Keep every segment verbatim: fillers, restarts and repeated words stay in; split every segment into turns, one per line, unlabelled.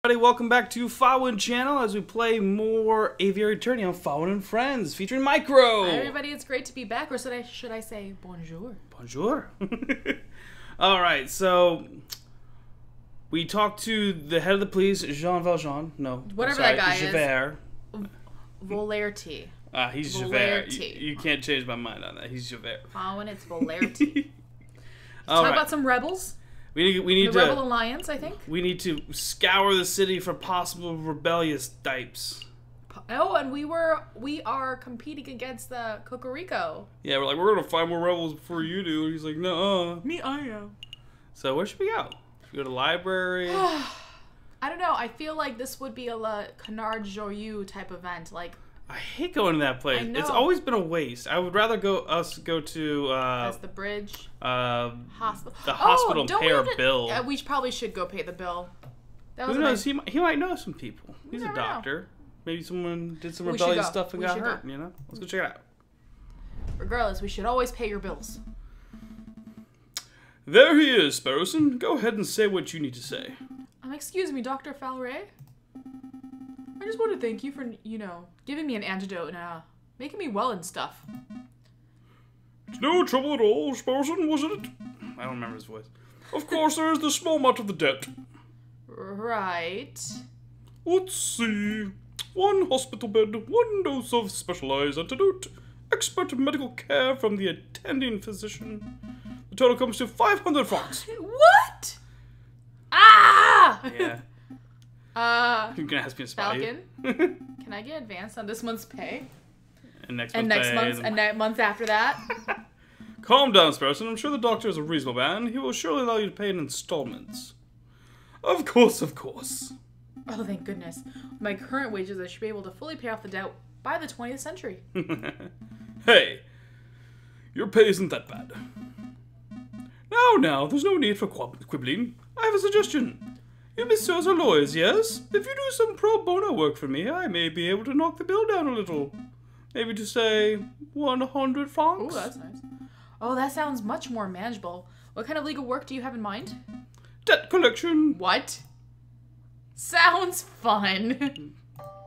Everybody, welcome back to Fawin Channel as we play more Aviary Attorney on Fawin and Friends, featuring Micro.
Hi everybody, it's great to be back, or should I, should I say bonjour?
Bonjour. Alright, so we talked to the head of the police, Jean Valjean. No,
whatever
sorry,
that guy
Javert.
is. Volerty.
Ah, he's Javert. You, you can't change my mind on that. He's Javert.
Fawin, it's Volerty.
All
Talk
right.
about some rebels.
We need, we need
the
to,
Rebel Alliance, I think.
We need to scour the city for possible rebellious types.
Oh, and we were we are competing against the Cocorico.
Yeah, we're like, we're gonna find more rebels before you do. And he's like, no.
Me, I am.
So where should we go? Should we go to the library?
I don't know. I feel like this would be a la Canard Joyeux type event. Like,
I hate going to that place.
I know.
It's always been a waste. I would rather go us go to uh,
as the bridge.
uh,
Hospital.
the
Oh,
hospital and
don't
pay
we
our
have to-
bill.
Uh, we probably should go pay the bill. That was
Who
a
knows?
nice-
He might, he might know some people. He's a
never know.
doctor. Maybe someone did some
We should
rebellious
go.
stuff and
We
got
should
hurt.
go.
You know, let's go check it out.
Regardless, we should always pay your bills.
There he is, Sparrowson. Go ahead and say what you need to say.
Um, excuse me, Doctor Falray. I just want to thank you for, you know, giving me an antidote and uh, making me well and stuff.
It's no trouble at all, Sparrowson, wasn't it? I don't remember his voice. Of course, there is the small amount of the debt.
Right.
Let's see. One hospital bed, one dose of specialized antidote, expert medical care from the attending physician. The total comes to five hundred francs.
What? Ah!
Yeah.
Uh,
You're gonna ask me to spell you.
Falcon, can I get advance on this month's pay?
And next
And
month.
next month, and next month after that?
Calm down, Sparrowson. I'm sure the doctor is a reasonable man. He will surely allow you to pay in installments. Of course, of course.
Oh, thank goodness. With my current wages, I should be able to fully pay off the debt by the twentieth century.
Hey, your pay isn't that bad. Now, now, there's no need for quib- quibbling. I have a suggestion. You messieurs are lawyers, yes? If you do some pro bono work for me, I may be able to knock the bill down a little. Maybe to say one hundred francs?
Oh, that's nice. Oh, that sounds much more manageable. What kind of legal work do you have in mind?
Debt collection.
What? Sounds fun.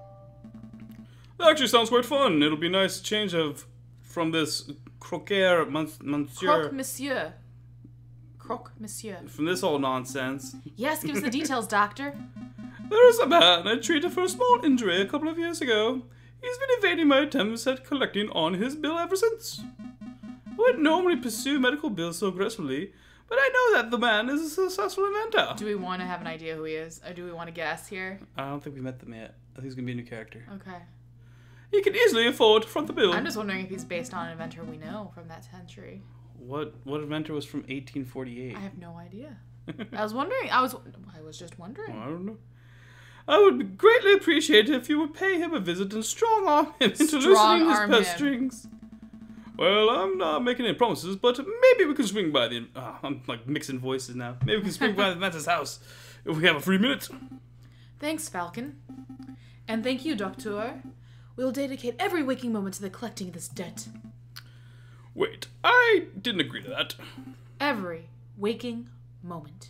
That actually sounds quite fun. It'll be a nice change of from this croquer mon- monsieur.
Croque monsieur. Croque monsieur.
From this whole nonsense.
Yes, give us the details, doctor.
There is a man I treated for a small injury a couple of years ago. He's been evading my attempts at collecting on his bill ever since. I wouldn't normally pursue medical bills so aggressively, but I know that the man is a successful inventor.
Do we want to have an idea who he is? Or do we want to guess here?
I don't think we met them yet. I think he's going to be a new character.
Okay.
He can easily afford to front the bill.
I'm just wondering if he's based on an inventor we know from that century.
What what inventor was from eighteen forty-eight?
I have no idea. I was wondering. I was I was just wondering.
I don't know. I would be greatly appreciate it if you would pay him a visit and strong arm him into loosening his
Strong-arm
purse
him.
strings. Well, I'm not making any promises, but maybe we can swing by the... Oh, I'm like mixing voices now. Maybe we can swing by the inventor's house if we have a free minute.
Thanks, Falcon. And thank you, Doctor. We will dedicate every waking moment to the collecting of this debt.
Wait, I didn't agree to that.
Every waking moment.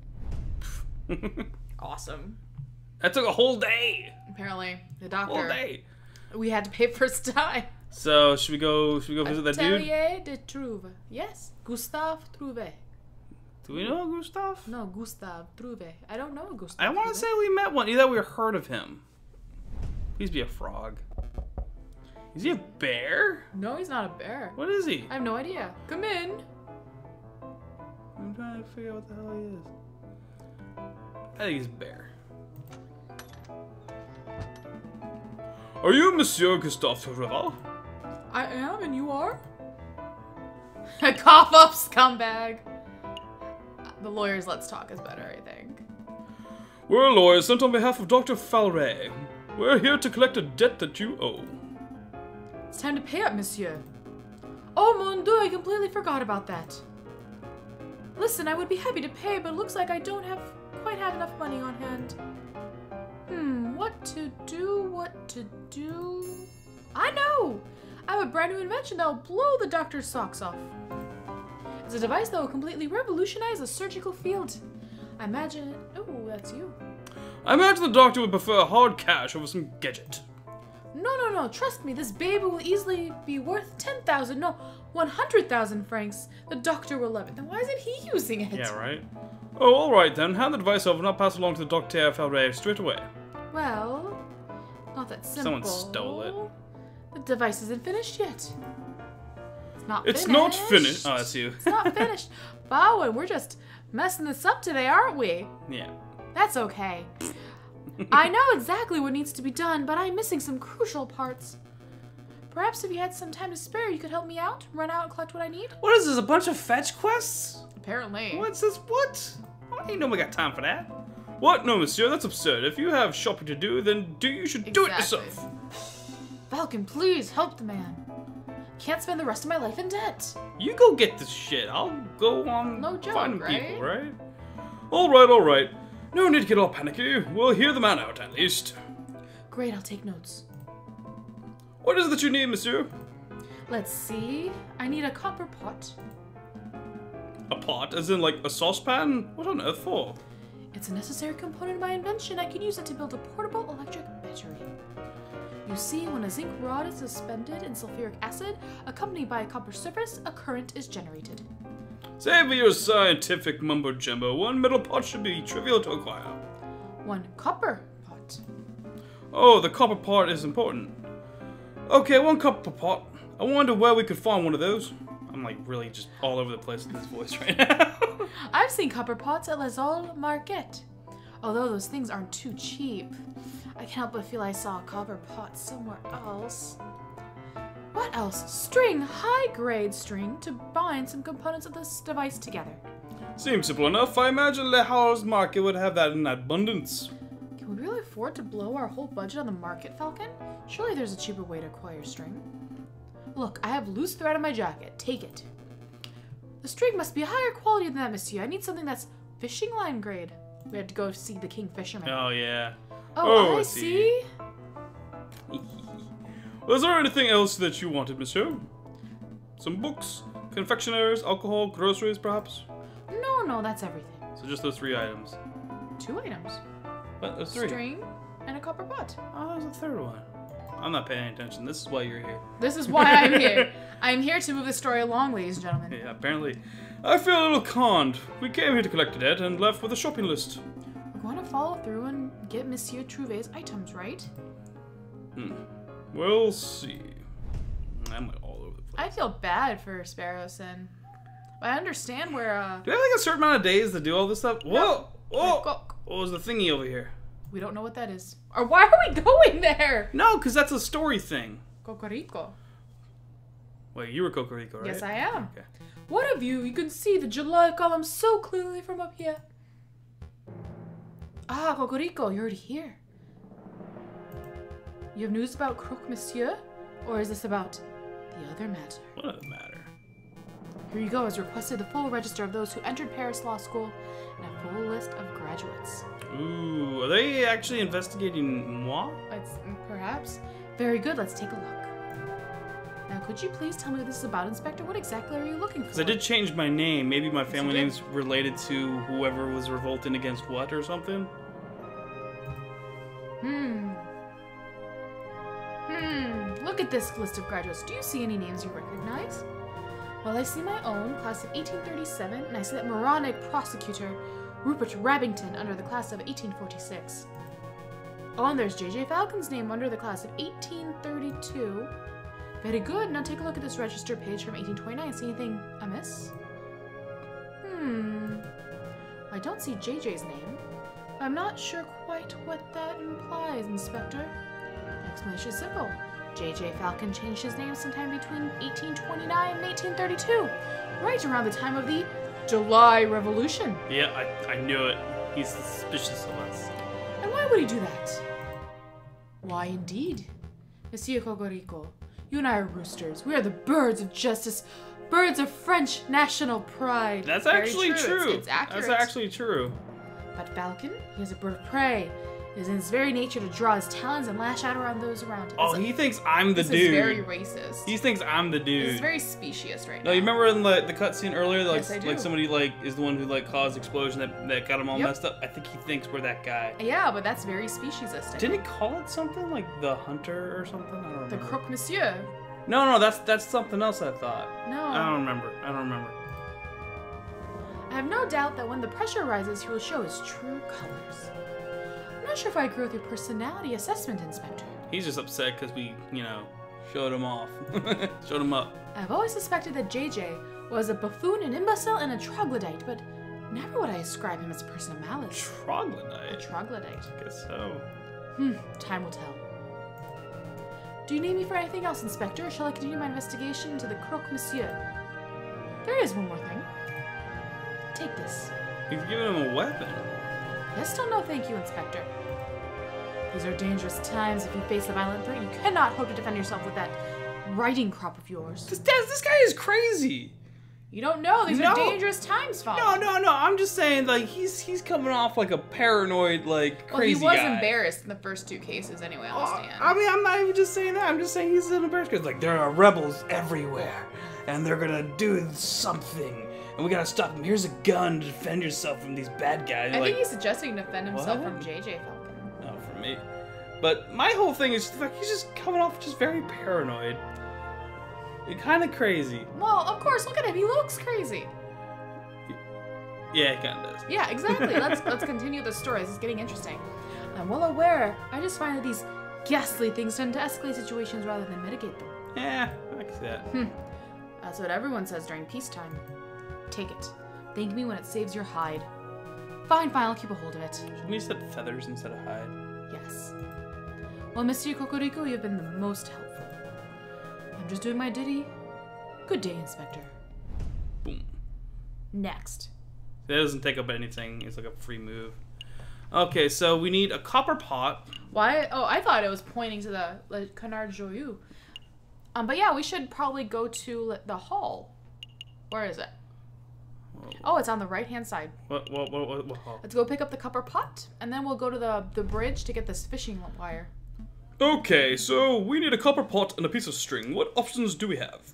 Awesome.
That took a whole day.
Apparently, the
Whole
doctor.
day.
We had to pay first time.
So, should we go Should we go visit that dude?
Atelier de Trouve. Yes, Gustave Trouve.
Do we know Gustav?
No, Gustave Trouve. I don't know Gustave.
I want to
Trouve.
say we met one. Either we heard of him. He used to be a frog. Is he a bear?
No, he's not a bear.
What is he?
I have no idea. Come in.
I'm trying to figure out what the hell he is. I think he's a bear. Are you Monsieur Gustave Rival?
I am, and you are? Cough up, scumbag. The lawyers' Let's Talk is better, I think.
We're lawyers sent on behalf of Doctor Falray. We're here to collect a debt that you owe.
It's time to pay up, monsieur. Oh, mon dieu, I completely forgot about that. Listen, I would be happy to pay, but it looks like I don't have quite have enough money on hand. Hmm, what to do, what to do? I know! I have a brand new invention that will blow the doctor's socks off. It's a device that will completely revolutionize the surgical field. I imagine... Oh, that's you.
I imagine the doctor would prefer hard cash over some gadget.
No, no, no. Trust me, this baby will easily be worth ten thousand, no, one hundred thousand francs. The doctor will love it. Then why isn't he using it?
Yeah, right? Oh, alright then. Hand the device over and I'll pass it along to the Docteur Falray straight away.
Well, not that simple.
Someone stole it.
The device isn't finished yet. It's not
It's
finished.
not finished. Oh, that's you.
It's not finished. Bowen, we're just messing this up today, aren't we?
Yeah.
That's okay. I know exactly what needs to be done, but I'm missing some crucial parts. Perhaps if you had some time to spare, you could help me out, run out and collect what I need?
What is this, a bunch of fetch quests?
Apparently.
What's this? What? I ain't nobody got time for that. What? No, monsieur, that's absurd. If you have shopping to do, then do you should do it
Exactly.
yourself.
Falcon, please help the man. Can't spend the rest of my life in debt.
You go get this shit. I'll go on
No joke,
finding
right?
people, right? Alright, alright. No need to get all panicky. We'll hear the man out, at least.
Great, I'll take notes.
What is it that you need, monsieur?
Let's see. I need a copper pot.
A pot? As in, like, a saucepan? What on earth for?
It's a necessary component of my invention. I can use it to build a portable electric battery. You see, when a zinc rod is suspended in sulfuric acid, accompanied by a copper surface, a current is generated.
Save me your scientific mumbo-jumbo. One metal pot should be trivial to acquire.
One copper pot.
Oh, the copper pot is important. Okay, one copper pot. I wonder where we could find one of those. I'm like really just all over the place with this voice right now.
I've seen copper pots at Les Halles Market. Although those things aren't too cheap. I can't help but feel I saw a copper pot somewhere else. What else? String, high-grade string, to bind some components of this device together.
Seems simple enough. I imagine Le Halles Market would have that in abundance.
Can we really afford to blow our whole budget on the market, Falcon? Surely there's a cheaper way to acquire string. Look, I have loose thread on my jacket. Take it. The string must be higher quality than that, monsieur. I need something that's fishing line grade. We had to go see the king fisherman.
Oh, yeah.
Oh,
Oh,
I
I
see.
see. Was there anything else that you wanted, monsieur? Some books, confectionaries, alcohol, groceries, perhaps?
No, no, that's everything.
So just those three items.
Two items.
What? Those three?
String and a copper pot.
Oh, that was the third one. I'm not paying attention. This is why you're here.
This is why I'm here. I'm here to move the story along, ladies and gentlemen.
Yeah, apparently. I feel a little conned. We came here to collect a debt and left with a shopping list.
We're going to follow through and get Monsieur Trouvé's items, right?
Hmm. We'll see. I'm like all over the place.
I feel bad for Sparrowson. I understand where, uh...
Do we have like a certain amount of days to do all this stuff? Whoa! Whoa!
Go-
What was the thingy over here?
We don't know what that is. Or why are we going there?
No, because that's a story thing.
Cocorico.
Wait, you were Cocorico, right?
Yes, I am.
Okay.
What of you? You can see the July column so clearly from up here. Ah, Cocorico, you're already here. You have news about Croque Monsieur? Or is this about the other matter?
What other matter?
Here you go, as requested, the full register of those who entered Paris Law School and a full list of graduates.
Ooh, are they actually investigating moi?
Let's, perhaps. Very good, let's take a look. Now, could you please tell me what this is about, Inspector? What exactly are you looking for?
Because I did change my name. Maybe my family
did?
name's related to whoever was revolting against what or something.
Hmm. Hmm. Look at this list of graduates. Do you see any names you recognize? Well, I see my own, class of eighteen thirty-seven, and I see that moronic prosecutor, Rupert Rabington, under the class of eighteen forty-six. Oh, and there's J J Falcon's name under the class of eighteen thirty-two. Very good. Now take a look at this register page from eighteen twenty-nine. See anything amiss? Hmm. I don't see J J's name. I'm not sure quite what that implies, Inspector. The explanation is simple. J J Falcon changed his name sometime between eighteen twenty-nine and eighteen thirty-two, right around the time of the July Revolution.
Yeah, I, I knew it. He's suspicious of us.
And why would he do that? Why, indeed. Monsieur Cocorico, you and I are roosters. We are the birds of justice, birds of French national pride.
That's
Very
actually true.
It's, it's accurate.
That's actually true.
But Falcon, he is a bird of prey. It is in his very nature to draw his talons and lash out around those around him.
Oh,
So-
he thinks I'm the
this
dude.
is very racist.
He thinks I'm the dude.
This is very specious right
No,
now.
you remember in the, the cutscene earlier, like
Yes, I do.
like somebody like is the one who like caused the explosion that, that got him all
Yep.
messed up. I think he thinks we're that guy.
Yeah, but that's very speciesist.
Didn't he call it something like the hunter or something? I don't remember.
The croque monsieur.
No, no, that's that's something else. I thought.
No.
I don't remember. I don't remember.
I have no doubt that when the pressure rises, he will show his true colors. I'm not sure if I agree with your personality assessment, Inspector.
He's just upset because we, you know, showed him off, showed him up.
I've always suspected that J J was a buffoon, an imbecile, and a troglodyte, but never would I ascribe him as a person of malice. A
Troglodyte.
troglodyte.
I guess so.
Hmm, time will tell. Do you need me for anything else, Inspector, or shall I continue my investigation into the croque monsieur? There is one more thing. Take this.
He's giving him a weapon.
Yes, still no thank you, Inspector. These are dangerous times. If you face a violent threat, you cannot hope to defend yourself with that writing crop of yours.
This this guy is crazy.
You don't know. These
No.
are dangerous times, Father.
No, no, no. I'm just saying, like he's he's coming off like a paranoid, like
Well, he
crazy
was
guy.
embarrassed in the first two cases anyway, I
Uh,
understand.
I mean, I'm not even just saying that. I'm just saying he's an embarrassed because like there are rebels everywhere, and they're gonna do something, and we gotta stop them. Here's a gun to defend yourself from these bad guys.
I
like,
think he's suggesting to defend himself
What?
from J J Falcon.
no, for me. But my whole thing is just, like he's just coming off just very paranoid, kind of crazy.
Well, of course, look at him. He looks crazy.
Yeah, it kind of does.
Yeah, exactly. let's let's continue the story. This is getting interesting. I'm well aware. I just find that these ghastly things tend to escalate situations rather than mitigate them.
Yeah, I can see that.
Hmm. That's what everyone says during peacetime. Take it. Thank me when it saves your hide. Fine, fine. I'll keep a hold of it.
Shouldn't you said feathers instead of hide?
Yes. Well, Monsieur Cocorico, you've been the most helpful. I'm just doing my duty. Good day, Inspector.
Boom.
Next.
That doesn't take up anything. It's like a free move. Okay, so we need a copper pot.
Why? Oh, I thought it was pointing to the Le Canard Joyeux. Um, but yeah, we should probably go to the hall. Where is it? Oh, it's on the right-hand side.
What? What? What? What? what oh.
Let's go pick up the copper pot, and then we'll go to the the bridge to get this fishing wire.
Okay, so we need a copper pot and a piece of string. What options do we have?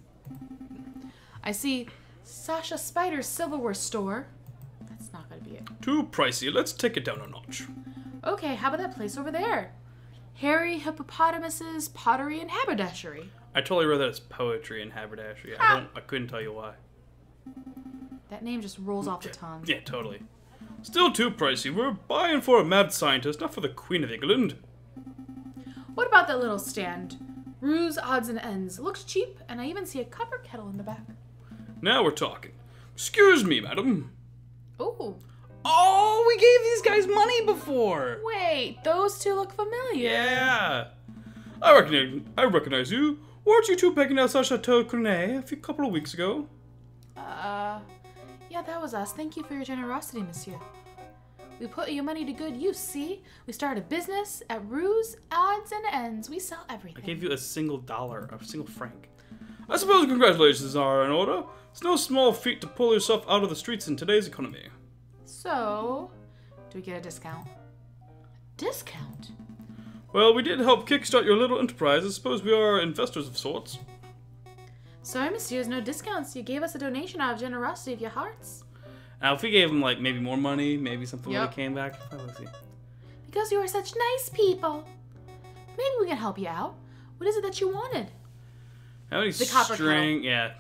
I see Sasha Spider's silverware store. That's not gonna be it.
Too pricey. Let's take it down a notch.
Okay, how about that place over there? Harry Hippopotamus's Pottery and Haberdashery.
I totally read that as poetry and haberdashery. I
Ah.
don't. I couldn't tell you why.
That name just rolls off the tongue.
Yeah, totally. Still too pricey. We're buying for a mad scientist, not for the Queen of England.
What about that little stand? Ruse Odds and Ends. Looks cheap, and I even see a copper kettle in the back.
Now we're talking. Excuse me, madam.
Ooh.
Oh, we gave these guys money before.
Wait, those two look familiar.
Yeah. I recognize. I recognize you. Weren't you two pecking out Chateau Cornet a few couple of weeks ago?
Uh, yeah, that was us. Thank you for your generosity, monsieur. We put your money to good use, see? We started a business at Ruse, Odds and Ends. We sell everything.
I gave you a single dollar, a single franc. I suppose congratulations are in order. It's no small feat to pull yourself out of the streets in today's economy.
So, do we get a discount? Discount?
Well, we did help kickstart your little enterprise. I suppose we are investors of sorts.
Sorry, monsieur, no discounts. You gave us a donation out of generosity of your hearts.
Now, if we gave them, like, maybe more money, maybe something would
Yep.
have came back. Oh, let's see.
Because you are such nice people. Maybe we can help you out. What is it that you wanted?
How many
The copper
string? Yeah.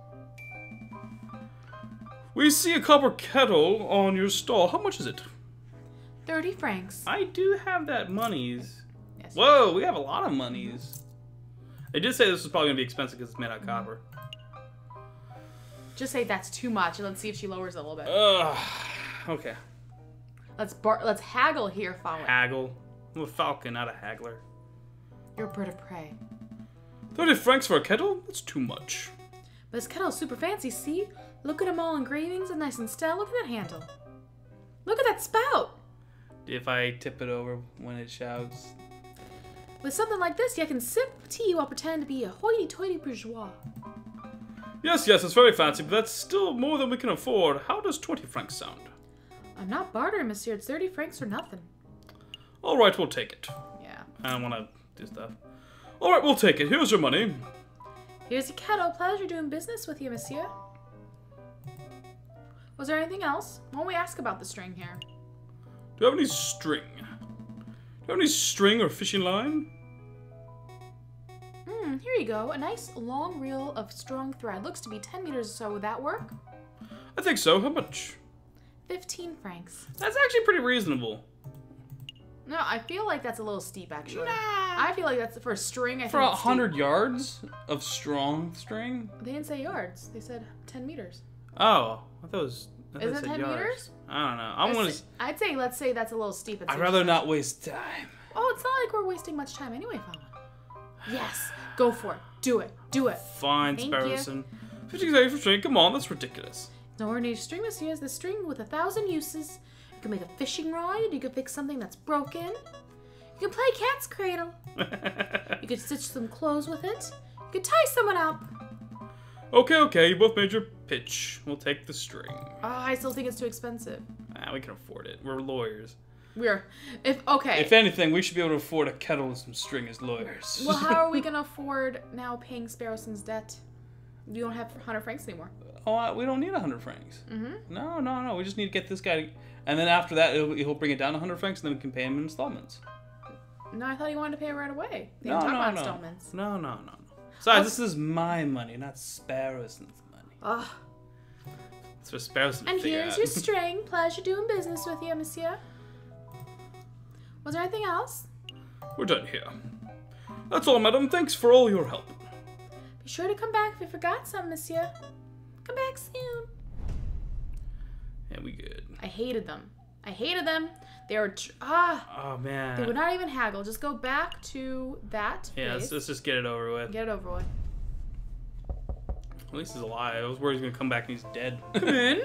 We see a copper kettle on your stall. How much is it?
Thirty francs.
I do have that monies.
Yes.
Whoa, we have a lot of monies. They did say this was probably gonna be expensive because it's made out of copper.
Just say that's too much, and let's see if she lowers it a little bit.
Ugh. Okay.
Let's bar let's haggle here, Falcon.
Haggle. I'm a falcon, not a haggler.
You're a bird of prey.
Thirty francs for a kettle? That's too much.
But this kettle's super fancy, see? Look at them all engravings and nice and still. Look at that handle. Look at that spout.
If I tip it over when it shouts.
With something like this, you can sip tea while pretending to be a hoity-toity bourgeois.
Yes, yes, it's very fancy, but that's still more than we can afford. How does twenty francs sound?
I'm not bartering, monsieur. It's thirty francs or nothing.
Alright, we'll take it.
Yeah.
I don't want to do stuff. Alright, we'll take it. Here's your money.
Here's a kettle. Pleasure doing business with you, monsieur. Was there anything else? Why don't we ask about the string here?
Do you have any string? Do you have any string or fishing line?
Hmm, here you go. A nice long reel of strong thread. Looks to be ten meters or so. Would that work?
I think so. How much?
fifteen francs.
That's actually pretty reasonable.
No, I feel like that's a little steep, actually.
Nah.
I feel like that's for a string. I
For
think
a
it's
hundred
steep.
yards of strong string?
They didn't say yards. They said ten meters.
Oh, I thought it was. I thought it
Isn't it
said
ten
yards.
meters?
I don't know. I'm
I'd
gonna.
say, I'd say, let's say that's a little steep.
I'd rather not waste time.
Oh, it's not like we're wasting much time anyway, Falmouth. Yes, go for it. Do it. Do it.
Fine,
Thank you.
Sparrowson. Fifty days for string. Come on, that's ridiculous.
No ordinary string, monsieur. Is the string with a thousand uses. You can make a fishing rod. You can fix something that's broken. You can play cat's cradle. You could stitch some clothes with it. You could tie someone up.
Okay, okay. You both made your pitch. We'll take the string.
Oh, I still think it's too expensive.
Ah, we can afford it. We're lawyers.
We're, if, okay.
If anything, we should be able to afford a kettle and some string as lawyers.
Well, how are we going to afford now paying Sparrowson's debt? You don't have one hundred francs anymore.
Oh, I- we don't need a hundred francs.
Mm-hmm.
No, no, no. We just need to get this guy. To, and then after that, he'll, he'll bring it down to a hundred francs, and then we can pay him in installments.
No, I thought he wanted to pay it right away. They
No,
didn't talk
no,
about
no.
installments.
No, no, no, no. Besides,
Oh.
this is my money, not Sparrowson's money.
Ugh.
It's for Sparrowson to
And
figure
here's
out.
your string. Pleasure doing business with you, monsieur. Was there anything else?
We're done here. That's all, madam. Thanks for all your help.
Be sure to come back if you forgot some, monsieur. Come back soon.
Yeah, we good.
I hated them. I hated them. They were tr- ah.
Oh man.
They would not even haggle. Just go back to that
Yeah, let's,
place.
let's just get it over with.
Get it over with.
At least he's alive. I was worried he was gonna come back and he's dead.
Come in.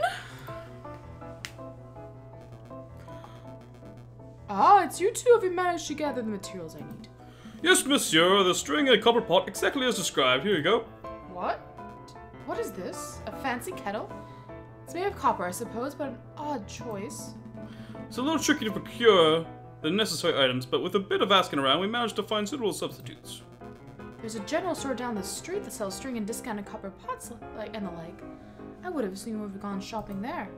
Ah, it's you two. Have you managed to gather the materials I need?
Yes, monsieur. The string and copper pot exactly as described. Here you go.
What? What is this? A fancy kettle? It's made of copper, I suppose, but an odd choice.
It's a little tricky to procure the necessary items, but with a bit of asking around, we managed to find suitable substitutes.
There's a general store down the street that sells string and discounted copper pots like and the like. I would have assumed we would have gone shopping there.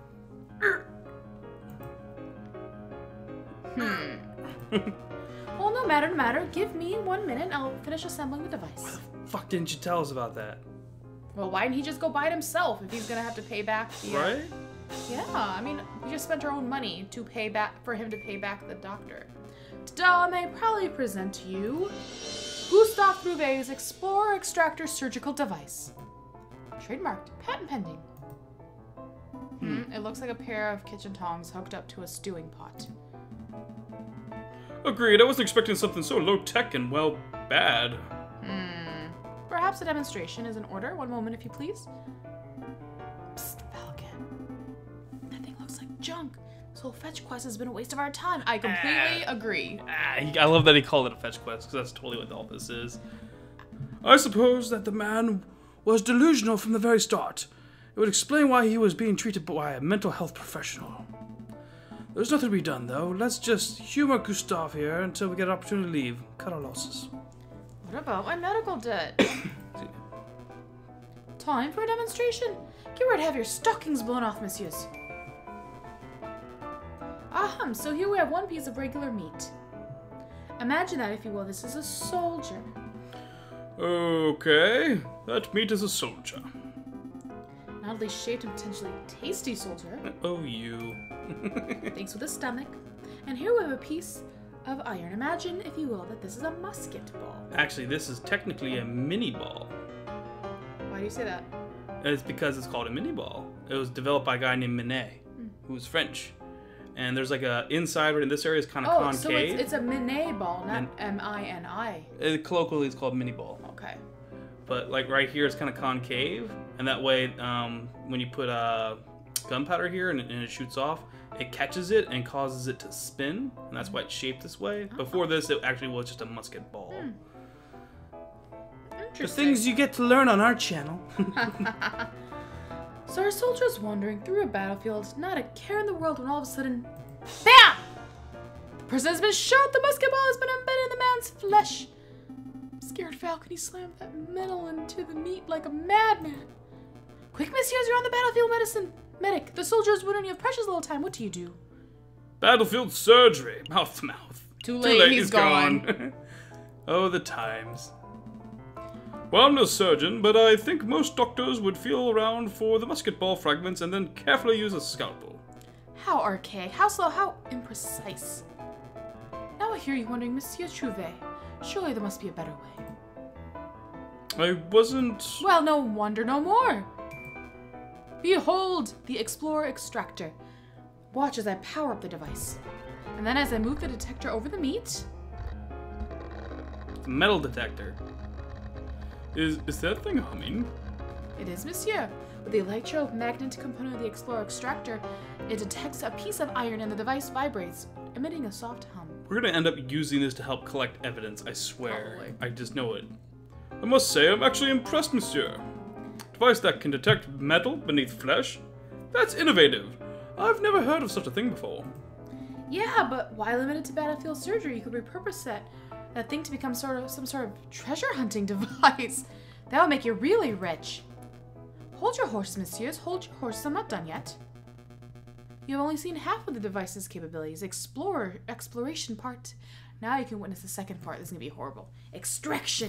Hmm. Well, no matter, no matter. Give me one minute and I'll finish assembling the device.
Fuck, didn't you tell us about that?
Well, why didn't he just go buy it himself if he's gonna have to pay back the... uh,
Right?
Yeah, I mean, we just spent our own money to pay back for him to pay back the doctor. Ta-da! May I proudly present to you Gustave Rouvet's Explorer Extractor Surgical Device. Trademarked, patent pending. Hmm. It looks like a pair of kitchen tongs hooked up to a stewing pot.
Agreed. I wasn't expecting something so low-tech and, well, bad.
Hmm. Perhaps a demonstration is in order. One moment, if you please. Psst, Falcon. That thing looks like junk. This whole fetch quest has been a waste of our time. I completely agree.
Ah, he, I love that he called it a fetch quest, because that's totally what all this is. I suppose that the man was delusional from the very start. It would explain why he was being treated by a mental health professional. There's nothing to be done, though. Let's just humor Gustave here until we get an opportunity to leave. Cut our losses.
What about my medical debt? Time for a demonstration. Get ready to have your stockings blown off, messieurs. Ahem, so here we have one piece of regular meat. Imagine that, if you will. This is a soldier.
Okay, that meat is a soldier.
An oddly shaped and potentially tasty soldier.
Oh, you.
Thanks with a stomach. And here we have a piece of iron. Imagine, if you will, that this is a musket ball.
Actually, this is technically a mini ball.
Why do you say that?
It's because it's called a mini ball. It was developed by a guy named Minet, who was French. And there's like a inside right in this area is kind of
Oh,
concave.
so it's, it's a Minet ball, not
Min-
M I N I.
Uh, colloquially, it's called mini ball.
Okay.
But like right here, it's kind of concave, and that way, um, when you put uh, gunpowder here and, and it shoots off, it catches it and causes it to spin, and that's why it's shaped this way.
Oh.
Before this, it actually was just a musket ball.
Hmm.
The
Interesting.
things you get to learn on our channel.
So our soldiers wandering through a battlefield, not a care in the world, when all of a sudden, BAM! The person has been shot. The musket ball has been embedded in the man's flesh. Scared Falcon, he slammed that metal into the meat like a madman. Quick, messieurs, you're on the battlefield medicine. Medic, the soldier is wounded and you have precious little time. What do you do?
Battlefield surgery. Mouth to mouth.
Too late,
Too late
he's
he's
gone.
gone. Oh, the times. Well, I'm no surgeon, but I think most doctors would feel around for the musket ball fragments and then carefully use a scalpel.
How archaic, how slow, how imprecise. Now I hear you wondering, Monsieur Trouvé, surely there must be a better way.
I wasn't...
Well, no wonder no more. Behold the Explorer Extractor. Watch as I power up the device. And then as I move the detector over the meat...
The metal detector. Is, is that thing humming?
It is, monsieur. With the electromagnetic component of the Explorer Extractor, it detects a piece of iron and the device vibrates, emitting a soft hum.
We're gonna end up using this to help collect evidence, I swear.
Probably.
I just know it. I must say, I'm actually impressed, monsieur. Device that can detect metal beneath flesh? That's innovative. I've never heard of such a thing before.
Yeah, but why limit it to battlefield surgery? You could repurpose that, that thing to become sort of some sort of treasure hunting device. That would make you really rich. Hold your horses, messieurs. Hold your horses. I'm not done yet. You've only seen half of the device's capabilities. Explorer, exploration part. Now you can witness the second part. This is gonna be horrible. Extraction.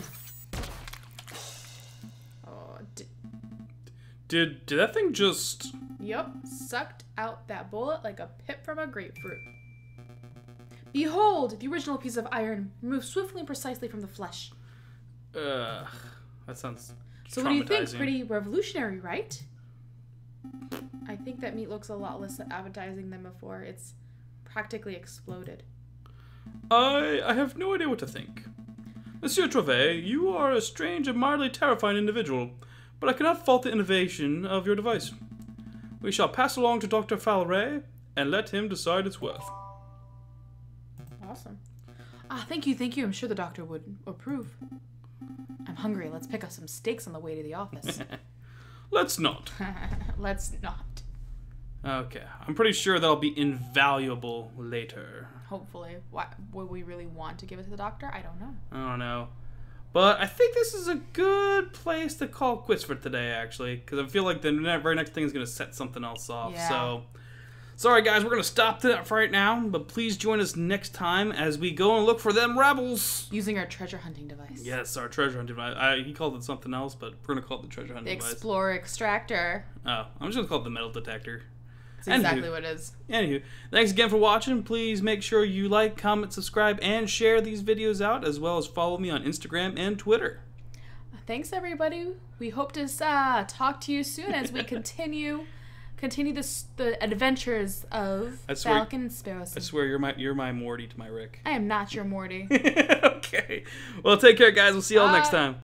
Oh, d-
Did, did that thing just...
Yup, sucked out that bullet like a pip from a grapefruit. Behold, the original piece of iron removed swiftly and precisely from the flesh.
Ugh, that sounds
So what do you think?
traumatizing.
Pretty revolutionary, right? I think that meat looks a lot less appetizing than before. It's practically exploded.
I, I have no idea what to think. Monsieur Trouvé, you are a strange and mildly terrifying individual, but I cannot fault the innovation of your device. We shall pass along to Doctor Falray and let him decide its worth.
Awesome. Ah, thank you, thank you. I'm sure the doctor would approve. I'm hungry. Let's pick up some steaks on the way to the office.
Let's not.
Let's not.
Okay, I'm pretty sure that'll be invaluable later.
Hopefully. Why, would we really want to give it to the doctor? I don't know.
I don't know. But I think this is a good place to call quits for today, actually, because I feel like the ne- very next thing is going to set something else off.
Yeah.
So, sorry guys, we're going to stop that right now, but please join us next time as we go and look for them rebels.
Using our treasure hunting device.
Yes, our treasure hunting device. I, he called it something else, but we're going to call it the treasure
The
hunting device.
Explorer Extractor.
Oh, I'm just going to call it the metal detector.
That's exactly
Anywho.
what it is.
Anywho, thanks again for watching. Please make sure you like, comment, subscribe, and share these videos out, as well as follow me on Instagram and Twitter.
Thanks, everybody. We hope to uh, talk to you soon as we continue continue this, the adventures of
I swear-
Falcon and Sparrow.
I swear you're my you're my Morty to my Rick.
I am not your Morty.
Okay. Well, take care, guys. We'll see y'all next
Bye.
time.